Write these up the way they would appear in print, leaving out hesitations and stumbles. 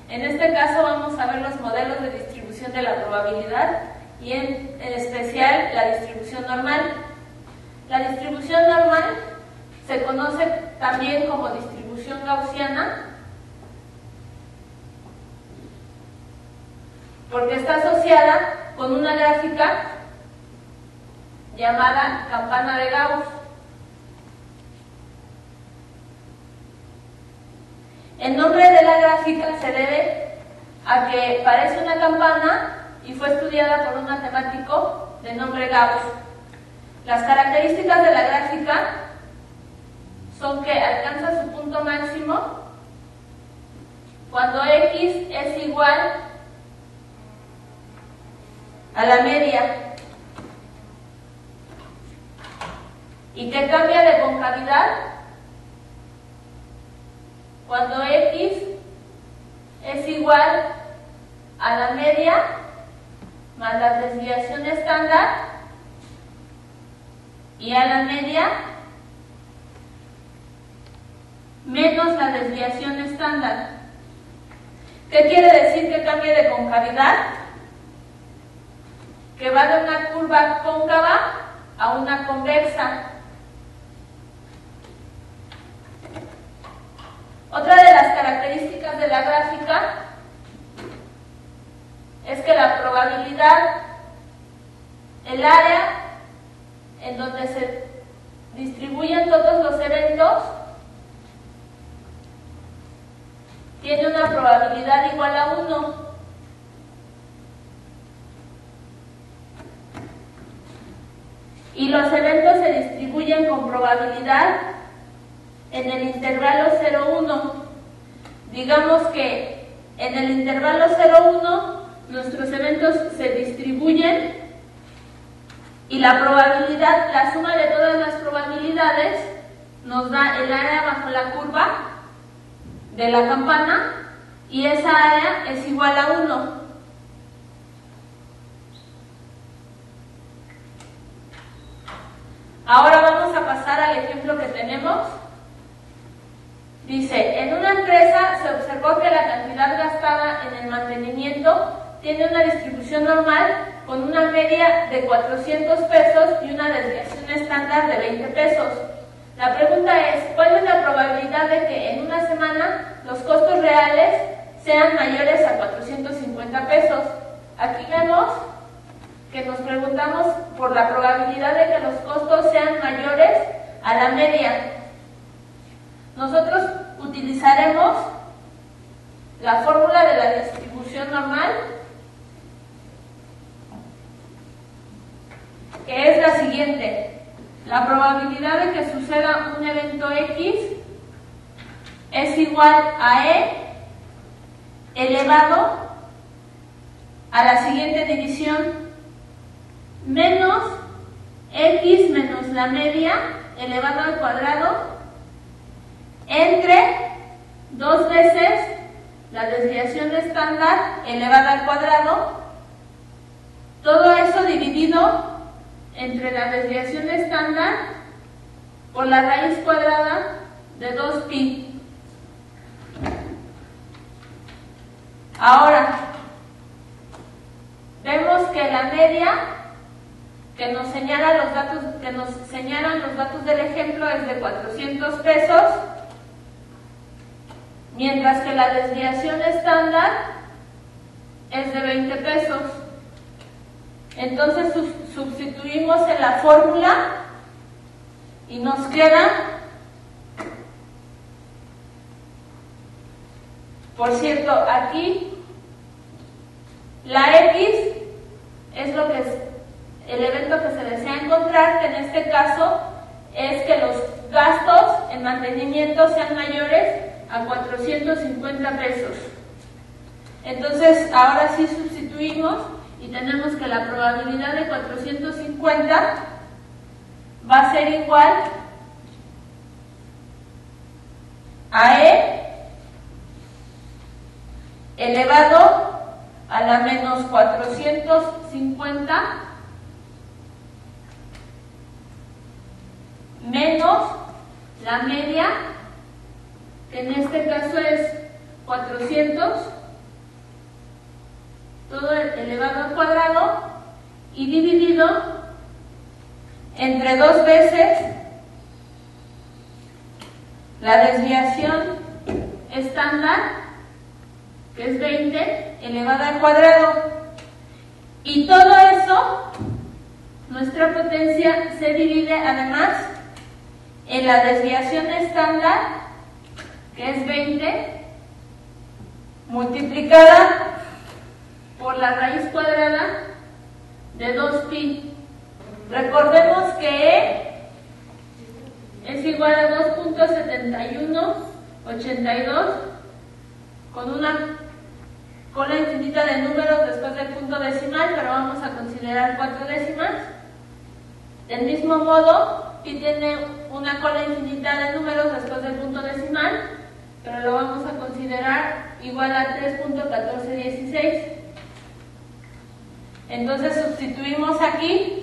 En este caso vamos a ver los modelos de distribución de la probabilidad y en especial la distribución normal. La distribución normal se conoce también como distribución gaussiana porque está asociada con una gráfica llamada campana de Gauss. El nombre de la gráfica se debe a que parece una campana y fue estudiada por un matemático de nombre Gauss. Las características de la gráfica son que alcanza su punto máximo cuando x es igual a la media y que cambia de concavidad cuando x es igual a la media más la desviación estándar y a la media menos la desviación estándar. ¿Qué quiere decir que cambie de concavidad? Que va de una curva cóncava a una convexa. Otra de las características de la gráfica es que la probabilidad, el área en donde se distribuyen todos los eventos, tiene una probabilidad igual a 1. Y los eventos se distribuyen con probabilidad en el intervalo 0,1. Digamos que en el intervalo 0,1 nuestros eventos se distribuyen y la probabilidad, la suma de todas las probabilidades nos da el área bajo la curva de la campana y esa área es igual a 1. Ahora vamos a pasar al ejemplo que tenemos. Dice, en una empresa se observó que la cantidad gastada en el mantenimiento tiene una distribución normal con una media de 400 pesos y una desviación estándar de 20 pesos. La pregunta es, ¿cuál es la probabilidad de que en una semana los costos reales sean mayores a 450 pesos? Aquí vemos que nos preguntamos por la probabilidad de que los costos sean mayores a la media. Nosotros utilizaremos la fórmula de la distribución normal, que es la siguiente. La probabilidad de que suceda un evento X es igual a E elevado a la siguiente división, menos X menos la media elevado al cuadrado entre 2 veces la desviación estándar elevada al cuadrado, todo eso dividido entre la desviación estándar por la raíz cuadrada de 2pi. Ahora, vemos que la media que nos señalan los datos del ejemplo es de 400 pesos, mientras que la desviación estándar es de 20 pesos. Entonces sustituimos en la fórmula y nos queda, por cierto, aquí la X es lo que es el evento que se desea encontrar, que en este caso es que los gastos en mantenimiento sean mayores a 450 pesos. Entonces, ahora sí sustituimos y tenemos que la probabilidad de 450 va a ser igual a E elevado a la menos 450 menos la media, que en este caso es 400, todo elevado al cuadrado y dividido entre 2 veces la desviación estándar, que es 20 elevado al cuadrado. Y todo eso, nuestra potencia se divide además en la desviación estándar, que es 20, multiplicada por la raíz cuadrada de 2pi. Recordemos que E es igual a 2.7182 con una cola infinita de números después del punto decimal, pero vamos a considerar 4 décimas. Del mismo modo, pi tiene una cola infinita de números después del punto decimal, pero lo vamos a considerar igual a 3.1416. Entonces sustituimos aquí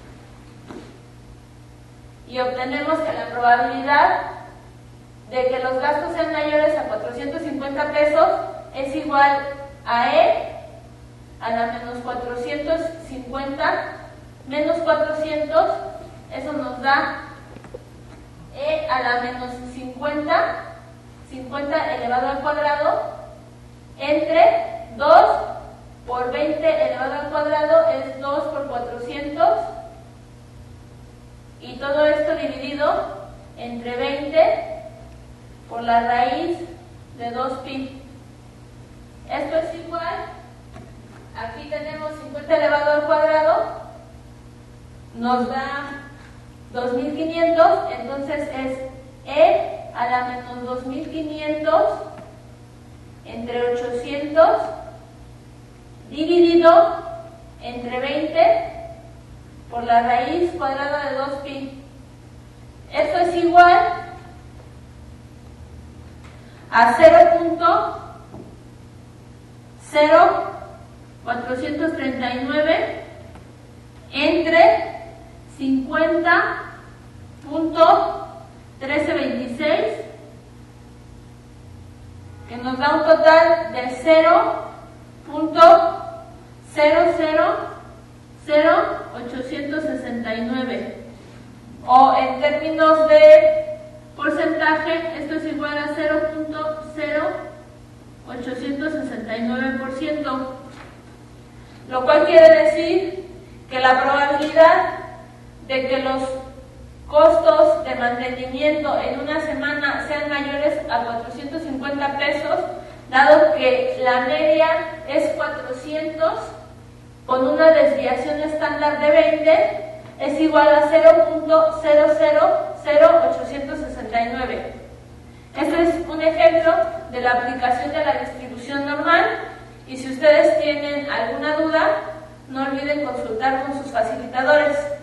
y obtenemos que la probabilidad de que los gastos sean mayores a 450 pesos es igual a E a la menos 450 menos 400, eso nos da E a la menos 50, 50 elevado al cuadrado, entre 2 por 20 elevado al cuadrado es 2 por 400, y todo esto dividido entre 20 por la raíz de 2pi. Esto es igual, aquí tenemos 50 elevado al cuadrado, nos da 2500, entonces es E a la menos 2500 entre 800 dividido entre 20 por la raíz cuadrada de 2pi. Esto es igual a 0.0439 entre 50.1326, que nos da un total de 0.0000869, o en términos de porcentaje, esto es igual a 0.0869%, lo cual quiere decir que la probabilidad de que los costos de mantenimiento en una semana sean mayores a 450 pesos, dado que la media es 400 con una desviación estándar de 20, es igual a 0.000869. Este es un ejemplo de la aplicación de la distribución normal, y si ustedes tienen alguna duda, no olviden consultar con sus facilitadores.